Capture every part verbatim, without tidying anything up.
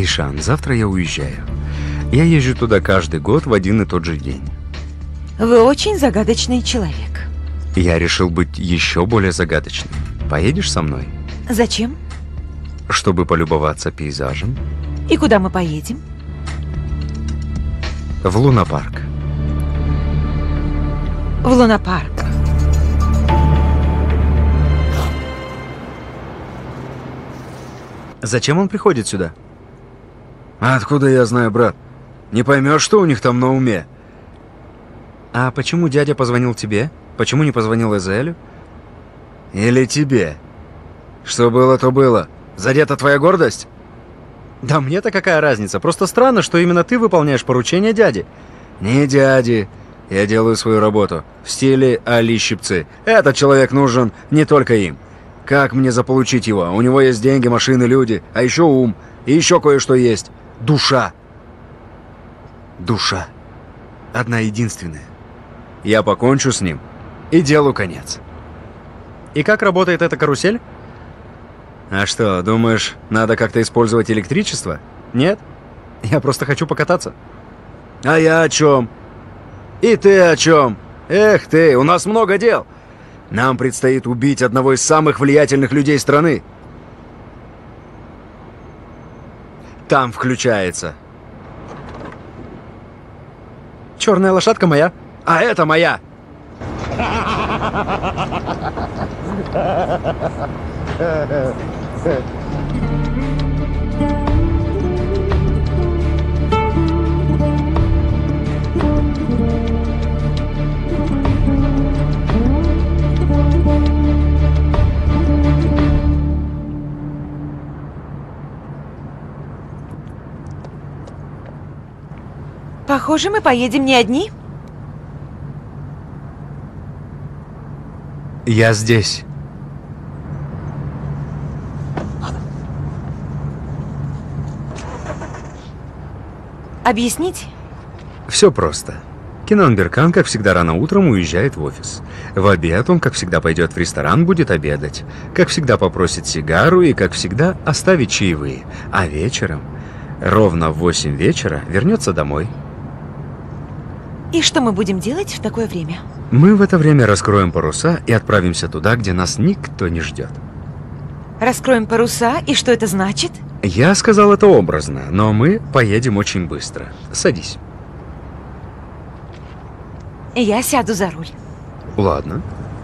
Эйшан, завтра я уезжаю. Я езжу туда каждый год в один и тот же день. Вы очень загадочный человек. Я решил быть еще более загадочным. Поедешь со мной? Зачем? Чтобы полюбоваться пейзажем. И куда мы поедем? В лунопарк. В лунопарк. Зачем он приходит сюда? Откуда я знаю, брат? Не поймешь, что у них там на уме. А почему дядя позвонил тебе? Почему не позвонил Эзелю? Или тебе? Что было, то было. Задета твоя гордость? Да мне-то какая разница? Просто странно, что именно ты выполняешь поручения дяди. Не дяди. Я делаю свою работу. В стиле Али Щипцы. Этот человек нужен не только им. Как мне заполучить его? У него есть деньги, машины, люди. А еще ум. И еще кое-что есть. Душа. Душа. Одна единственная. Я покончу с ним. И делу конец. И как работает эта карусель? А что, думаешь, надо как-то использовать электричество? Нет. Я просто хочу покататься. А я о чем? И ты о чем? Эх ты, у нас много дел. Нам предстоит убить одного из самых влиятельных людей страны. Там включается. Черная лошадка моя. А это моя. Похоже, мы поедем не одни. Я здесь. Объяснить? Все просто. Кенан Беркан, как всегда, рано утром уезжает в офис. В обед он, как всегда, пойдет в ресторан, будет обедать. Как всегда, попросит сигару и, как всегда, оставит чаевые. А вечером, ровно в восемь вечера, вернется домой. И что мы будем делать в такое время? Мы в это время раскроем паруса и отправимся туда, где нас никто не ждет. Раскроем паруса, и что это значит? Я сказал это образно, но мы поедем очень быстро. Садись. Я сяду за руль. Ладно.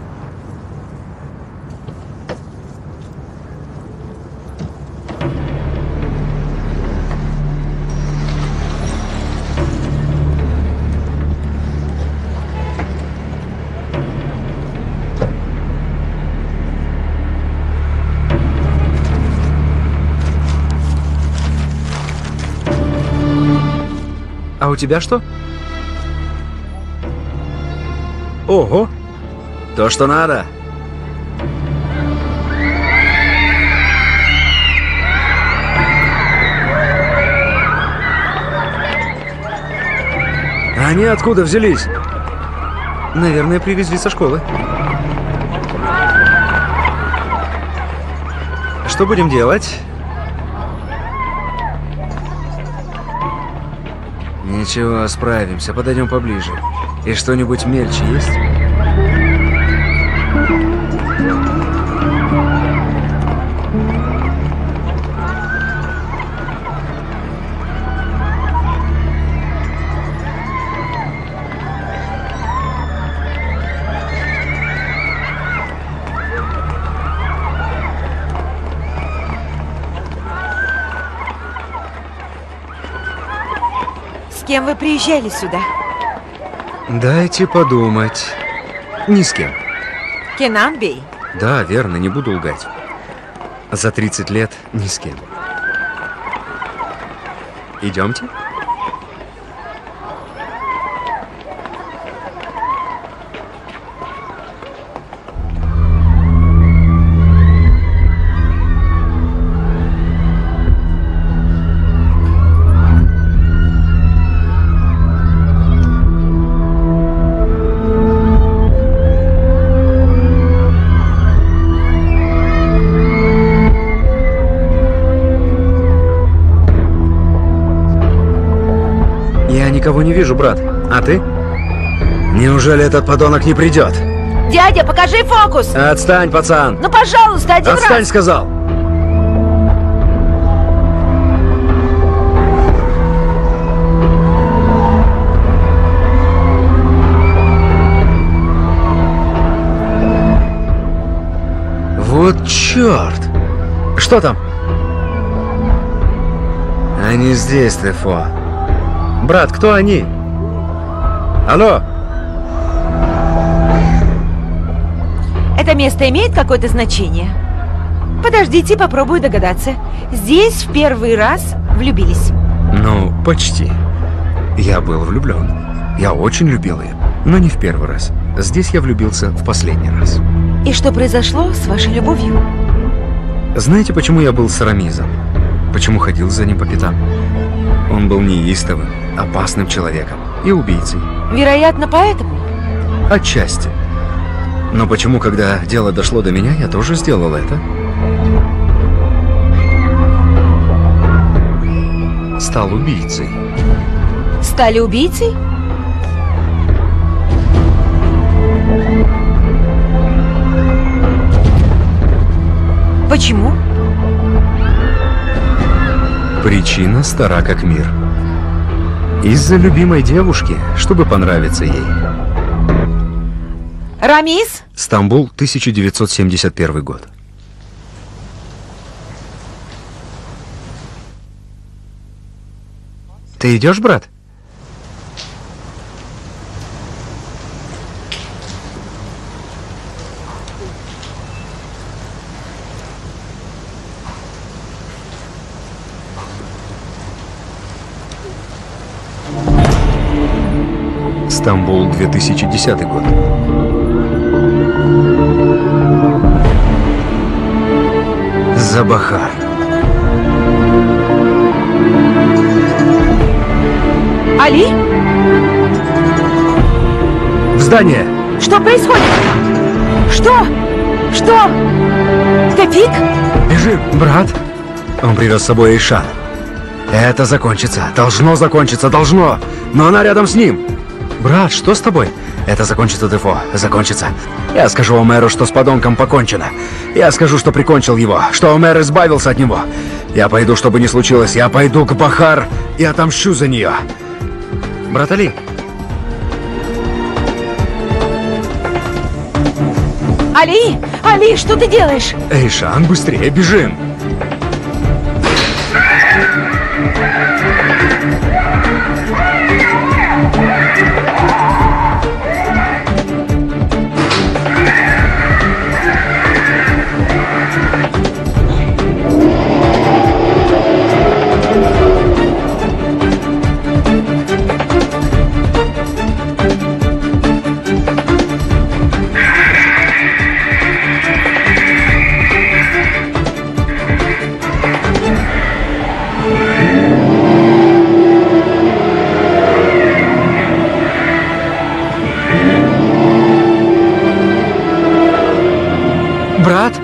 А у тебя что? Ого! То, что надо. Они откуда взялись? Наверное, привезли со школы. Что будем делать? Ничего, справимся. Подойдем поближе. И что-нибудь мельче есть? С кем вы приезжали сюда? Дайте подумать. Ни с кем. Кенан Бей? Да, верно, не буду лгать. За тридцать лет ни с кем. Идемте. никого не вижу, брат. А ты? Неужели этот подонок не придет? Дядя, покажи фокус! Отстань, пацан! Ну, пожалуйста, один Отстань, раз! сказал! Вот черт! Что там? Они здесь, Дефо. Брат, кто они? Алло! Это место имеет какое-то значение? Подождите, попробую догадаться. Здесь в первый раз влюбились. Ну, почти. Я был влюблен. Я очень любил ее, но не в первый раз. Здесь я влюбился в последний раз. И что произошло с вашей любовью? Знаете, почему я был с Рамизом? Почему ходил за ним по пятам? Он был неистовым, опасным человеком и убийцей. Вероятно, поэтому. Отчасти. Но почему, когда дело дошло до меня, я тоже сделал это? Стал убийцей. Стали убийцей? Почему? Причина стара как мир. Из-за любимой девушки, чтобы понравиться ей. Рамис? Стамбул, тысяча девятьсот семьдесят первый год. Ты идешь, брат? Стамбул, две тысячи десятый год. Забахар. Али? В здание! Что происходит? Что? Что? Топик? Бежим! Брат? Он привез с собой Эйшан. Это закончится. Должно закончиться, должно. Но она рядом с ним. Брат, что с тобой? Это закончится, Дефо. Закончится. Я скажу Омеру, что с подонком покончено. Я скажу, что прикончил его. Что Омер избавился от него. Я пойду, что бы ни случилось. Я пойду к Бахар и отомщу за нее. Брат Али! Али! Али, что ты делаешь? Эйшан, быстрее, бежим! Брат?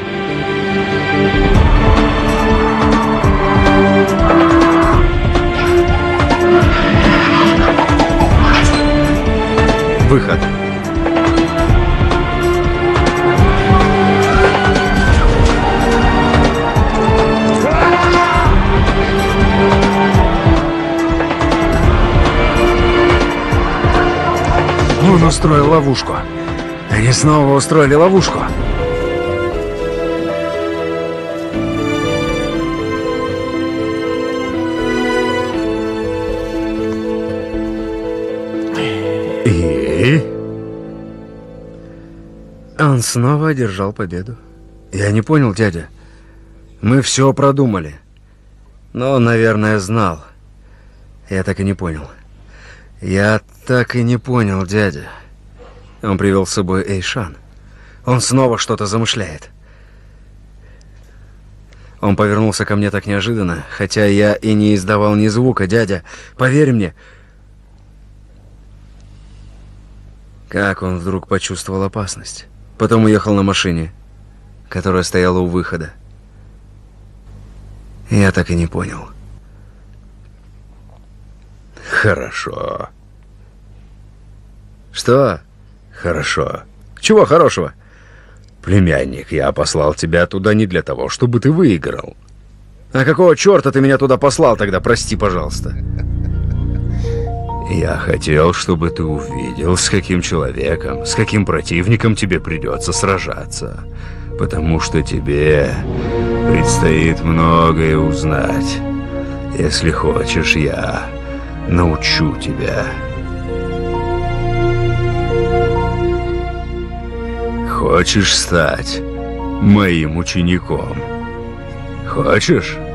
Выход. Он устроил ловушку. Они снова устроили ловушку. И... Он снова одержал победу. Я не понял, дядя. Мы все продумали. Но он, наверное, знал. Я так и не понял. Я так и не понял, дядя. Он привел с собой Эйшан. Он снова что-то замышляет. Он повернулся ко мне так неожиданно, хотя я и не издавал ни звука, дядя. Поверь мне. Как он вдруг почувствовал опасность. Потом уехал на машине, которая стояла у выхода. Я так и не понял. Хорошо. Что? Хорошо. Чего хорошего? Племянник, я послал тебя туда не для того, чтобы ты выиграл. А какого черта ты меня туда послал тогда, прости, пожалуйста? Я хотел, чтобы ты увидел, с каким человеком, с каким противником тебе придется сражаться. Потому что тебе предстоит многое узнать. Если хочешь, я научу тебя. Хочешь стать моим учеником? Хочешь?